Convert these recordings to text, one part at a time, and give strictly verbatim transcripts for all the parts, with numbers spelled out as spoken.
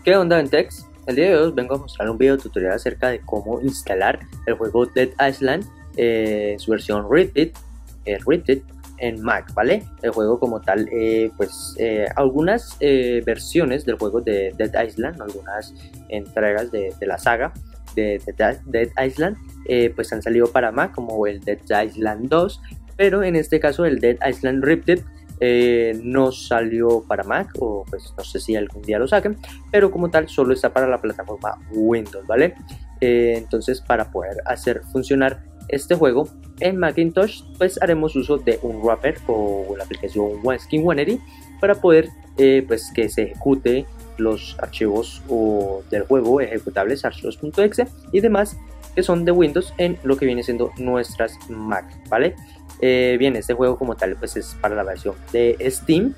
¿Qué onda, Ventex? El día de hoy os vengo a mostrar un video tutorial acerca de cómo instalar el juego Dead Island, eh, su versión Ripped, eh, Ripped en Mac, ¿vale? El juego como tal, eh, pues eh, algunas eh, versiones del juego de Dead Island, algunas entregas de, de la saga de, de Dead Island, eh, pues han salido para Mac, como el Dead Island dos, pero en este caso el Dead Island Ripped Eh, no salió para Mac, o pues no sé si algún día lo saquen, pero como tal solo está para la plataforma Windows, ¿vale? Eh, entonces, para poder hacer funcionar este juego en Macintosh, pues haremos uso de un wrapper o la aplicación OneSkin OneEdit para poder eh, pues que se ejecute los archivos o del juego ejecutables, archivos.exe y demás que son de Windows en lo que viene siendo nuestras Mac, ¿vale? Eh, bien, este juego como tal pues es para la versión de Steam,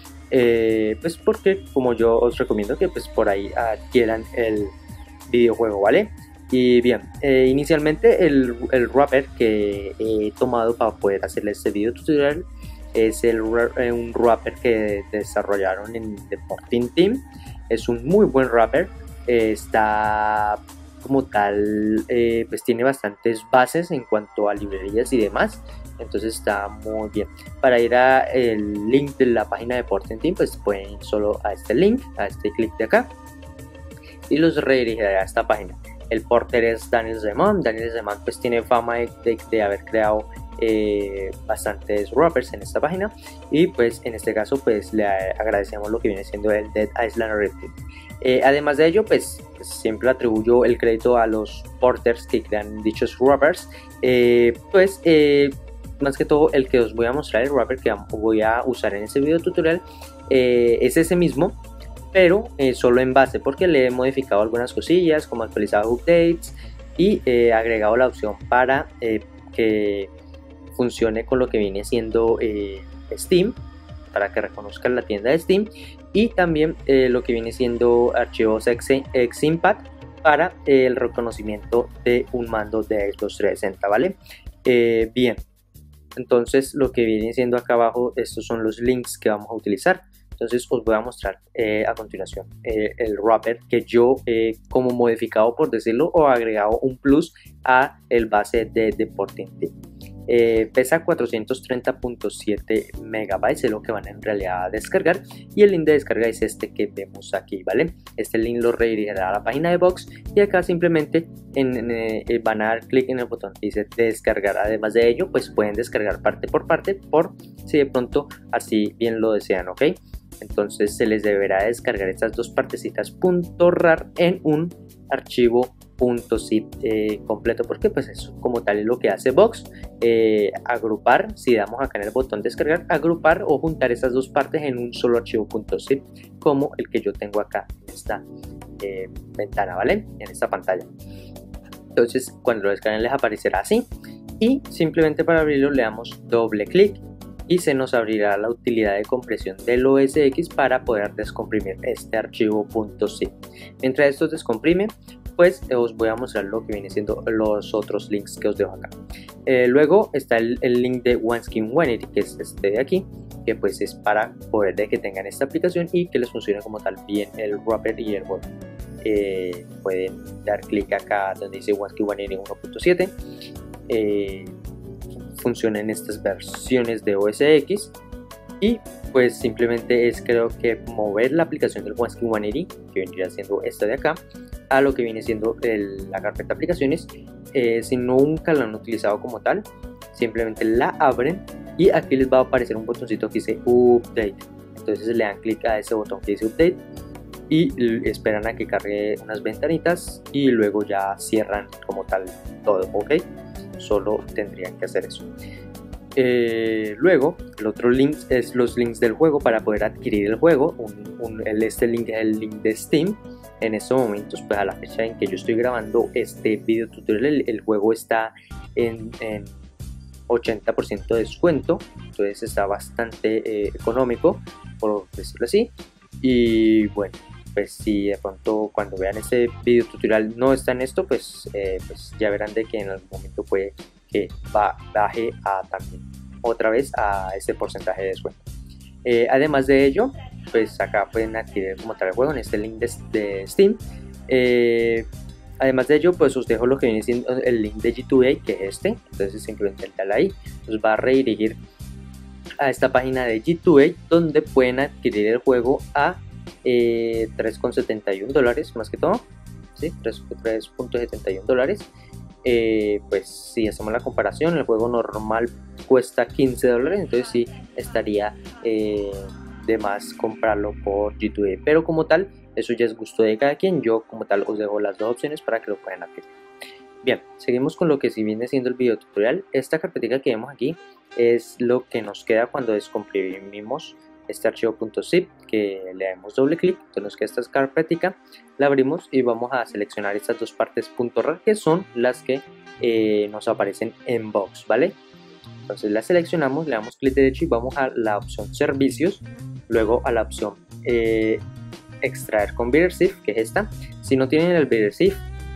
eh, pues porque como yo os recomiendo que pues por ahí adquieran el videojuego, ¿vale? Y bien, eh, inicialmente el, el wrapper que he tomado para poder hacerle este video tutorial es el, un wrapper que desarrollaron en The fourteen Team. Es un muy buen wrapper, eh, está como tal, eh, pues tiene bastantes bases en cuanto a librerías y demás, entonces está muy bien. Para ir a el link de la página de fourteen Team, pues pueden ir solo a este link, a este clic de acá, y los redirigirá a esta página. El porter es Daniel Zeman. Daniel Zeman pues tiene fama de, de, de haber creado eh, bastantes wrappers en esta página, y pues en este caso pues le agradecemos lo que viene siendo el Dead Island Ripped. Eh, además de ello, pues, pues siempre atribuyo el crédito a los porters que crean dichos wrappers. Eh, pues eh, más que todo el que os voy a mostrar, el wrapper que voy a usar en este video tutorial, eh, es ese mismo, pero eh, solo en base, porque le he modificado algunas cosillas, como actualizado updates y eh, agregado la opción para eh, que funcione con lo que viene siendo eh, Steam, para que reconozcan la tienda de Steam, y también eh, lo que viene siendo archivos Ximpad para eh, el reconocimiento de un mando de Xbox trescientos sesenta, ¿vale? Eh, bien, entonces lo que viene siendo acá abajo, estos son los links que vamos a utilizar. Entonces os voy a mostrar eh, a continuación eh, el wrapper que yo eh, como modificado, por decirlo, o agregado un plus a el base de The fourteen Team. Eh, pesa cuatrocientos treinta punto siete megabytes, es lo que van en realidad a descargar, y el link de descarga es este que vemos aquí, ¿vale? Este link lo redirigirá a la página de Box, y acá simplemente en, en, eh, van a dar clic en el botón que dice descargar. Además de ello, pues pueden descargar parte por parte, por si de pronto así bien lo desean, ¿ok? Entonces se les deberá descargar estas dos partecitas .rar en un archivo .zip eh, completo, porque pues eso como tal es lo que hace Box, eh, agrupar, si damos acá en el botón descargar, agrupar o juntar estas dos partes en un solo archivo .zip, como el que yo tengo acá en esta eh, ventana, ¿vale? En esta pantalla. Entonces cuando lo descarguen les aparecerá así, y simplemente para abrirlo le damos doble clic y se nos abrirá la utilidad de compresión del O S X para poder descomprimir este archivo .zip. Mientras esto descomprime, pues os voy a mostrar lo que viene siendo los otros links que os dejo acá. Eh, luego está el, el link de OneSkin OneEdit, que es este de aquí, que pues es para poder de que tengan esta aplicación y que les funcione como tal bien el wrapper y el juego. Eh, pueden dar clic acá donde dice OneSkin OneEdit uno punto siete. Eh, funciona en estas versiones de O S X, y pues simplemente es, creo que, mover la aplicación del OneSkin OneEdit, que vendría siendo esta de acá, a lo que viene siendo el, la carpeta aplicaciones. Eh, si nunca la han utilizado como tal, simplemente la abren y aquí les va a aparecer un botoncito que dice update. Entonces le dan clic a ese botón que dice update y esperan a que cargue unas ventanitas y luego ya cierran como tal todo, ok. Solo tendrían que hacer eso. Eh, luego el otro link es los links del juego para poder adquirir el juego. un, un, el, este link es el link de Steam. En estos momentos, pues a la fecha en que yo estoy grabando este video tutorial, el, el juego está en, en ochenta por ciento de descuento, entonces está bastante eh, económico, por decirlo así. Y bueno, pues si de pronto cuando vean este video tutorial no está en esto, pues, eh, pues ya verán de que en algún momento puede que va, baje a también otra vez a ese porcentaje de descuento. Eh, además de ello, pues acá pueden adquirir como tal el juego en este link de, de Steam. Eh, además de ello, pues os dejo lo que viene siendo el link de G dos A, que es este. Entonces simplemente darle ahí, nos va a redirigir a esta página de G dos A, donde pueden adquirir el juego a eh, tres con setenta y uno dólares, más que todo, ¿sí? tres con setenta y uno dólares. Eh, pues si hacemos la comparación, el juego normal cuesta quince dólares, entonces sí estaría eh, de más comprarlo por G dos A, pero como tal, eso ya es gusto de cada quien. Yo como tal os dejo las dos opciones para que lo puedan adquirir. Bien, seguimos con lo que si viene siendo el video tutorial. Esta carpetita que vemos aquí es lo que nos queda cuando descomprimimos este archivo .zip, que le damos doble clic, entonces nos queda esta carpetica, la abrimos y vamos a seleccionar estas dos partes .rar, que son las que eh, nos aparecen en box, ¿vale? Entonces la seleccionamos, le damos clic derecho y vamos a la opción servicios, luego a la opción eh, extraer con BitterZip, que es esta. Si no tienen el BitterZip,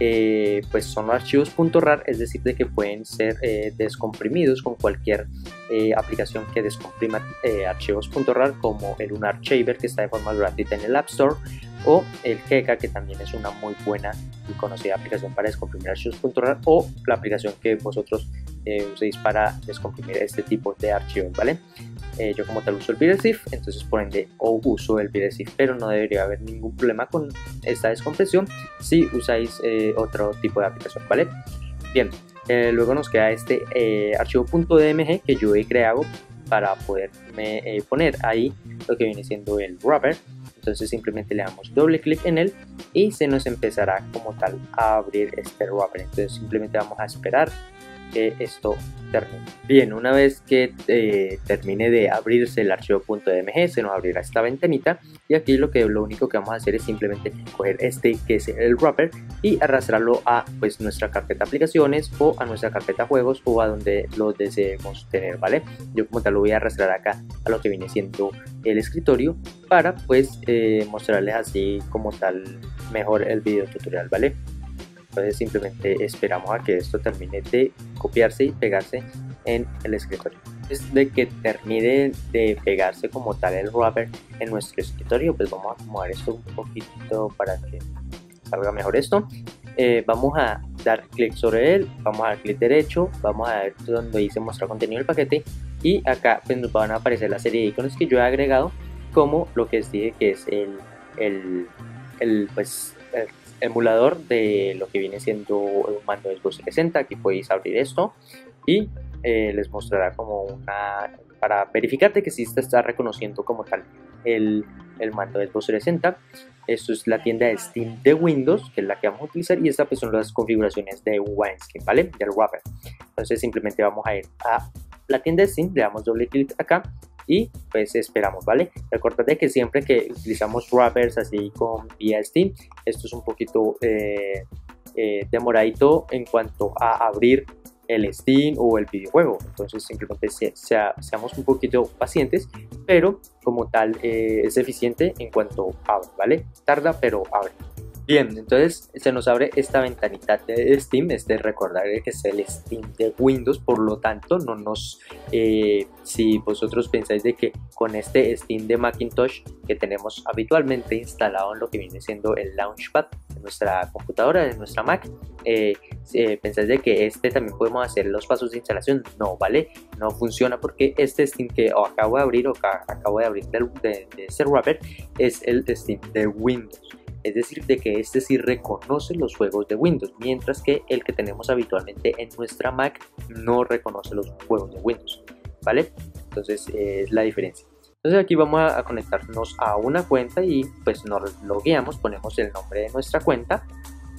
Eh, pues son archivos .rar, es decir, de que pueden ser eh, descomprimidos con cualquier eh, aplicación que descomprima eh, archivos .rar, como el Unarchiver, que está de forma gratuita en el App Store, o el Keka, que también es una muy buena y conocida aplicación para descomprimir archivos .rar, o la aplicación que vosotros eh, uséis para descomprimir este tipo de archivos, ¿vale? Eh, yo como tal uso el BitterZip, entonces por ende o uso el BitterZip, pero no debería haber ningún problema con esta descompresión si usáis eh, otro tipo de aplicación, ¿vale? Bien, eh, luego nos queda este eh, archivo .dmg que yo he creado para poderme eh, poner ahí lo que viene siendo el wrapper. Entonces simplemente le damos doble clic en él y se nos empezará como tal a abrir este wrapper. Entonces simplemente vamos a esperar que esto termine. Bien, una vez que eh, termine de abrirse el archivo .dmg, se nos abrirá esta ventanita y aquí lo que lo único que vamos a hacer es simplemente coger este que es el wrapper y arrastrarlo a pues nuestra carpeta aplicaciones o a nuestra carpeta juegos o a donde lo deseemos tener, ¿vale? Yo como tal lo voy a arrastrar acá a lo que viene siendo el escritorio para pues eh, mostrarles así como tal mejor el video tutorial, ¿vale? Entonces simplemente esperamos a que esto termine de copiarse y pegarse en el escritorio. Desde que termine de pegarse como tal el wrapper en nuestro escritorio, pues vamos a acomodar esto un poquito para que salga mejor esto. Eh, vamos a dar clic sobre él, vamos a dar clic derecho, vamos a ver donde dice mostrar contenido del paquete y acá pues nos van a aparecer la serie de iconos que yo he agregado, como lo que les dije que es el, el, el pues el emulador de lo que viene siendo un mando de Xbox trescientos sesenta. Aquí podéis abrir esto y eh, les mostrará como una, para verificar de que sí se está reconociendo como tal el, el mando de Xbox trescientos sesenta. Esto es la tienda de Steam de Windows, que es la que vamos a utilizar, y estas pues son las configuraciones de Wineskin, ¿vale? Del wrapper. Entonces simplemente vamos a ir a la tienda de Steam, le damos doble clic acá y pues esperamos, ¿vale? Recordad que siempre que utilizamos wrappers así con vía Steam, esto es un poquito eh, eh, demoradito en cuanto a abrir el Steam o el videojuego. Entonces simplemente se, sea, seamos un poquito pacientes, pero como tal eh, es eficiente en cuanto abre, ¿vale? Tarda, pero abre. Bien, entonces se nos abre esta ventanita de Steam. Este recordar que es el Steam de Windows, por lo tanto no nos eh, si vosotros pensáis de que con este Steam de Macintosh que tenemos habitualmente instalado en lo que viene siendo el Launchpad de nuestra computadora, de nuestra Mac, eh, eh, pensáis de que este también podemos hacer los pasos de instalación, no, ¿vale? No funciona, porque este Steam que oh, acabo de abrir o que acabo de abrir de, de, de este wrapper es el Steam de Windows. Es decir, de que este sí reconoce los juegos de Windows, mientras que el que tenemos habitualmente en nuestra Mac no reconoce los juegos de Windows, ¿vale? Entonces eh, es la diferencia. Entonces aquí vamos a, a conectarnos a una cuenta y pues nos logueamos, ponemos el nombre de nuestra cuenta,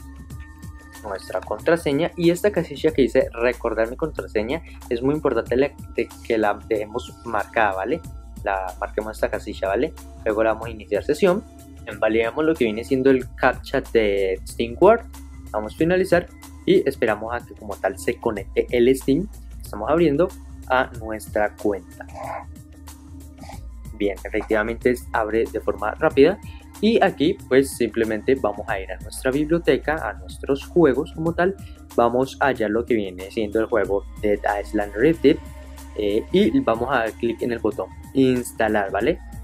nuestra contraseña, y esta casilla que dice recordar mi contraseña es muy importante de que la dejemos marcada, ¿vale? La marquemos esta casilla, ¿vale? Luego le damos a iniciar sesión. Validamos lo que viene siendo el captcha de SteamWorld, vamos a finalizar y esperamos a que como tal se conecte el Steam que estamos abriendo a nuestra cuenta. Bien, efectivamente abre de forma rápida y aquí pues simplemente vamos a ir a nuestra biblioteca, a nuestros juegos como tal, vamos a hallar lo que viene siendo el juego Dead Island Rifted eh, y vamos a dar clic en el botón instalar, ¿vale?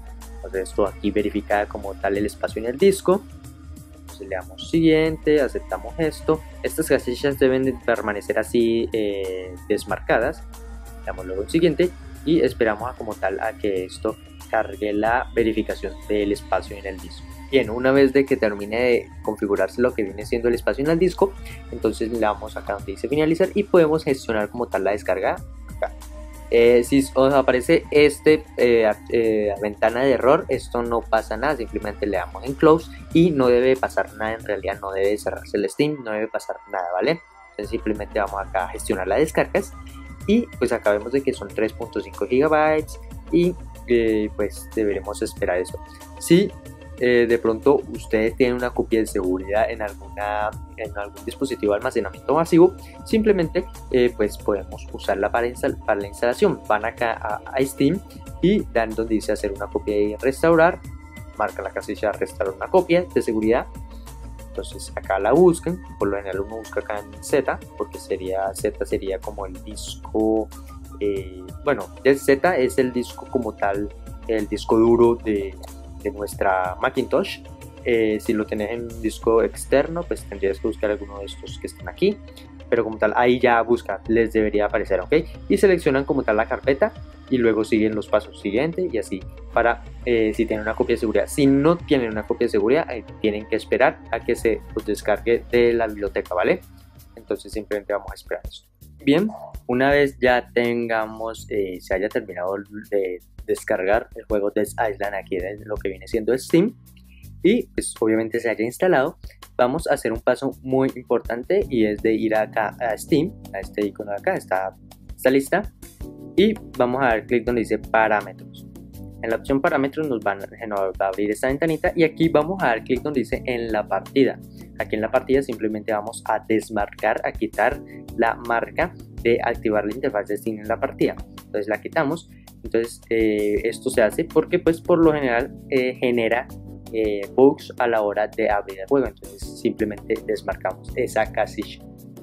Entonces esto aquí verifica como tal el espacio en el disco. Entonces le damos siguiente, aceptamos esto. Estas casillas deben de permanecer así eh, desmarcadas. Le damos luego siguiente y esperamos a como tal a que esto cargue la verificación del espacio en el disco. Bien, una vez de que termine de configurarse lo que viene siendo el espacio en el disco, entonces le damos acá donde dice finalizar y podemos gestionar como tal la descarga acá. Eh, si os aparece este eh, eh, ventana de error, esto no pasa nada, simplemente le damos en close y no debe pasar nada, en realidad no debe cerrarse el Steam, no debe pasar nada, ¿vale? Entonces simplemente vamos acá a gestionar las descargas y pues acá vemos de que son tres punto cinco gigabytes y eh, pues deberemos esperar eso. Si eh, de pronto ustedes tienen una copia de seguridad en alguna en algún dispositivo de almacenamiento masivo, simplemente eh, pues podemos usarla para, instal para la instalación. Van acá a, a Steam y dan donde dice hacer una copia y restaurar, marca la casilla restaurar una copia de seguridad. Entonces acá la buscan, por lo general uno busca acá en Z, porque sería Z sería como el disco, eh, bueno, el Z es el disco como tal, el disco duro de, de nuestra Macintosh. Eh, si lo tenés en un disco externo, pues tendrías que buscar alguno de estos que están aquí, pero como tal ahí ya busca, les debería aparecer, ok, y seleccionan como tal la carpeta y luego siguen los pasos siguientes y así para eh, si tienen una copia de seguridad. Si no tienen una copia de seguridad, eh, tienen que esperar a que se los descargue de la biblioteca, ¿vale? Entonces simplemente vamos a esperar eso. Bien, una vez ya tengamos, eh, se haya terminado de descargar el juego Dead Island aquí de lo que viene siendo Steam, y pues obviamente se haya instalado, vamos a hacer un paso muy importante y es de ir acá a Steam, a este icono de acá, esta, esta lista, y vamos a dar clic donde dice parámetros. En la opción parámetros nos van a abrir esta ventanita y aquí vamos a dar clic donde dice en la partida. Aquí en la partida simplemente vamos a desmarcar, a quitar la marca de activar la interfaz de Steam en la partida. Entonces la quitamos. Entonces eh, esto se hace porque pues por lo general eh, genera Eh, bugs a la hora de abrir el juego. Entonces simplemente desmarcamos esa casilla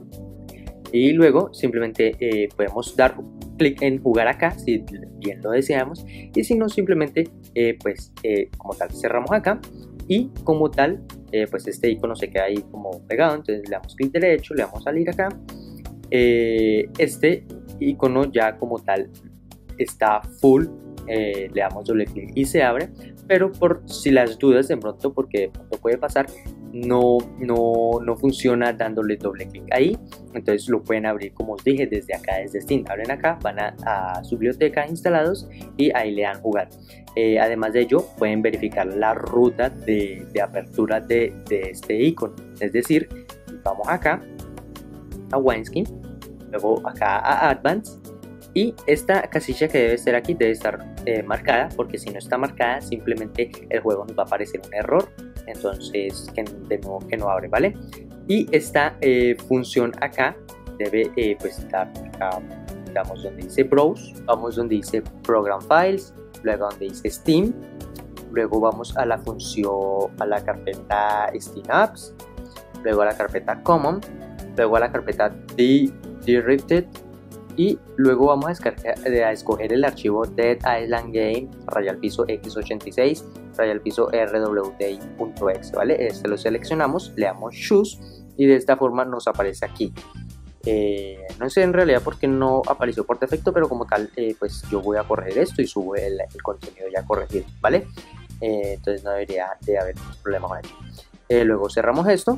y luego simplemente eh, podemos dar clic en jugar acá si bien lo deseamos, y si no simplemente eh, pues eh, como tal cerramos acá y como tal eh, pues este icono se queda ahí como pegado. Entonces le damos clic derecho, le damos salir acá, eh, este icono ya como tal está full, eh, le damos doble clic y se abre, pero por si las dudas de pronto, porque de pronto puede pasar, no, no, no funciona dándole doble clic ahí. Entonces lo pueden abrir como os dije desde acá, desde Steam. Abren acá, van a, a su biblioteca instalados y ahí le dan jugar. Eh, además de ello pueden verificar la ruta de, de apertura de, de este icono, es decir, vamos acá a Wineskin, luego acá a Advanced, y esta casilla que debe estar aquí debe estar eh, marcada, porque si no está marcada simplemente el juego nos va a aparecer un error, entonces que de nuevo que no abre, ¿vale? Y esta eh, función acá debe eh, pues estar acá, damos donde dice Browse, vamos donde dice Program Files, luego donde dice Steam, luego vamos a la función, a la carpeta Steam Apps, luego a la carpeta Common, luego a la carpeta Directed, y luego vamos a, descargar, a escoger el archivo Dead Island Game rayal piso equis ochenta y seis rayal piso rwdi.exe, ¿vale? Este lo seleccionamos, le damos Choose y de esta forma nos aparece aquí. Eh, no sé en realidad por qué no apareció por defecto, pero como tal eh, pues yo voy a corregir esto y subo el, el contenido ya corregido, ¿vale? Eh, entonces no debería de haber problema con esto. Eh, luego cerramos esto.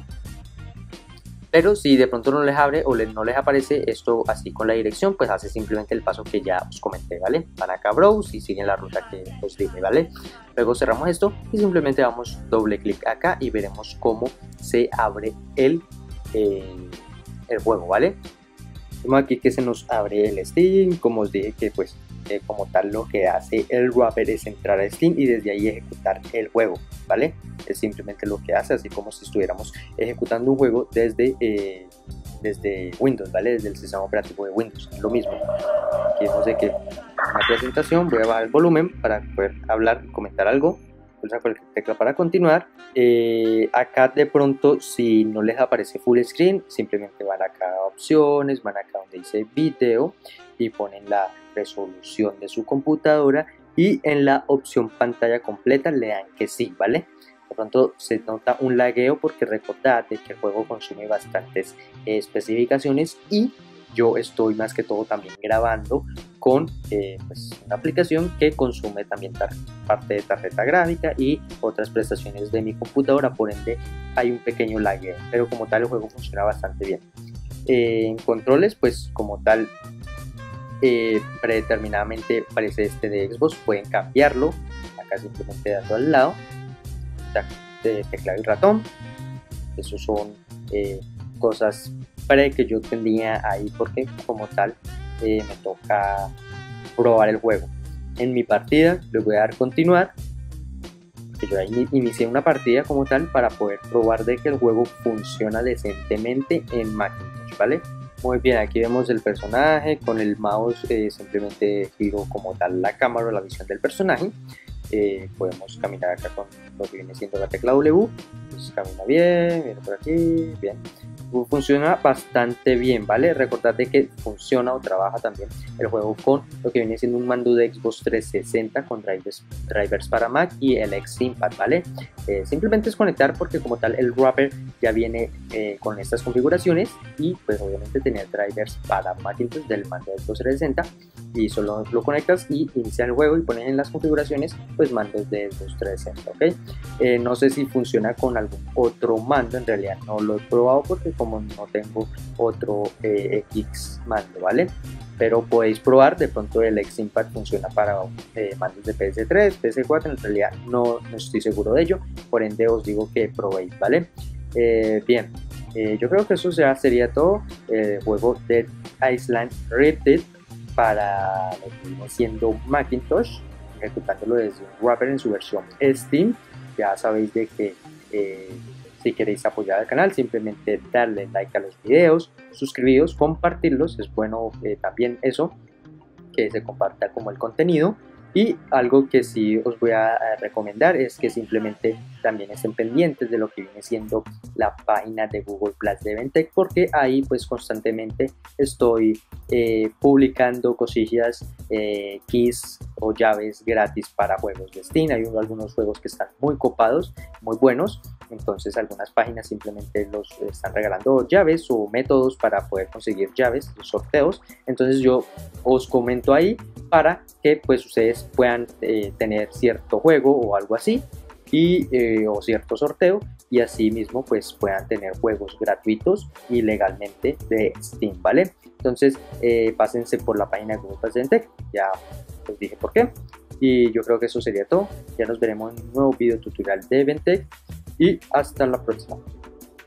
Pero si de pronto no les abre o les, no les aparece esto así con la dirección, pues hace simplemente el paso que ya os comenté, ¿vale? Van acá a Browse y siguen la ruta que os dije, ¿vale? Luego cerramos esto y simplemente damos doble clic acá y veremos cómo se abre el, eh, el juego, ¿vale? Vemos aquí que se nos abre el Steam, como os dije que pues eh, como tal lo que hace el wrapper es entrar a Steam y desde ahí ejecutar el juego, ¿vale? Es simplemente lo que hace, así como si estuviéramos ejecutando un juego desde, eh, desde Windows, ¿vale? Desde el sistema operativo de Windows, lo mismo. Aquí vemos de que una presentación, voy a bajar el volumen para poder hablar, comentar algo, pulsa cualquier tecla para continuar. Eh, acá de pronto si no les aparece full screen, simplemente van acá a opciones, van acá donde dice video y ponen la resolución de su computadora y en la opción pantalla completa le dan que sí, ¿vale? De pronto se nota un lagueo porque recordad que el juego consume bastantes eh, especificaciones y yo estoy más que todo también grabando con eh, pues una aplicación que consume también parte de tarjeta gráfica y otras prestaciones de mi computadora, por ende hay un pequeño lagueo, pero como tal el juego funciona bastante bien. Eh, en controles, pues como tal eh, predeterminadamente aparece este de Xbox, pueden cambiarlo, acá simplemente dando al lado, de teclado y ratón. Esos son eh, cosas pre que yo tenía ahí porque como tal eh, me toca probar el juego. En mi partida les voy a dar continuar, que yo ahí inicié una partida como tal para poder probar de que el juego funciona decentemente en Macintosh, ¿vale? Muy bien, aquí vemos el personaje con el mouse, eh, simplemente giro como tal la cámara o la visión del personaje. Eh, podemos caminar acá con lo que viene siendo la tecla W, pues camina bien, viene por aquí, bien, funciona bastante bien, ¿vale? Recordad de que funciona o trabaja también el juego con lo que viene siendo un mando de Xbox trescientos sesenta con drivers, drivers para Mac y el X-Impact, ¿vale? Eh, simplemente es conectar porque como tal el wrapper ya viene eh, con estas configuraciones y pues obviamente tener drivers para Macintosh del mando de Xbox trescientos sesenta y solo lo conectas y inicia el juego y ponen en las configuraciones pues mandos de Xbox trescientos sesenta, ¿ok? Eh, no sé si funciona con algún otro mando, en realidad no lo he probado porque como no tengo otro eh, X mando, ¿vale? Pero podéis probar, de pronto el X-Impact funciona para eh, mandos de P S tres, P S cuatro, en realidad no, no estoy seguro de ello, por ende os digo que probéis, ¿vale? Eh, bien, eh, yo creo que eso ya sería todo. El juego Dead Island Rifted para lo que viene siendo Macintosh, ejecutándolo desde un wrapper en su versión Steam. Ya sabéis de que eh, si queréis apoyar al canal, simplemente darle like a los videos, suscribiros, compartirlos, es bueno eh, también eso, que se comparta como el contenido. Y algo que sí os voy a recomendar es que simplemente también estén pendientes de lo que viene siendo la página de Google Plus de Ventec, porque ahí pues constantemente estoy eh, publicando cosillas, eh, keys o llaves gratis para juegos de Steam. Hay algunos juegos que están muy copados, muy buenos, entonces algunas páginas simplemente los están regalando llaves o métodos para poder conseguir llaves, sorteos. Entonces yo os comento ahí para que pues ustedes puedan eh, tener cierto juego o algo así y eh, o cierto sorteo y así mismo pues puedan tener juegos gratuitos y legalmente de Steam, ¿vale? Entonces eh, pásense por la página de Google Plus de Ventec, ya os dije por qué, y yo creo que eso sería todo. Ya nos veremos en un nuevo video tutorial de Ventec y hasta la próxima.